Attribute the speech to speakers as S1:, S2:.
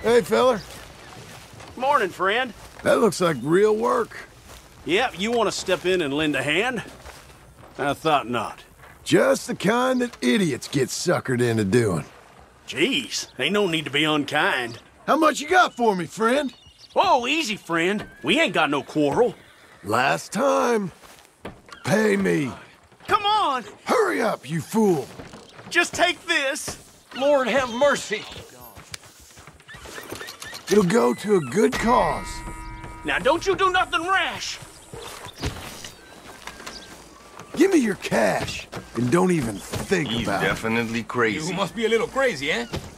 S1: Hey, feller.
S2: Morning, friend.
S1: That looks like real work.
S2: Yep, you want to step in and lend a hand? I thought not.
S1: Just the kind that idiots get suckered into doing.
S2: Jeez, ain't no need to be unkind.
S1: How much you got for me, friend?
S2: Whoa, easy, friend. We ain't got no quarrel.
S1: Last time. Pay me.
S2: Come on!
S1: Hurry up, you fool!
S2: Just take this.
S3: Lord have mercy.
S1: It'll go to a good cause.
S2: Now, don't you do nothing rash.
S1: Give me your cash, and don't even think
S4: He's
S1: about it.
S4: definitely crazy.
S3: You must be a little crazy, eh?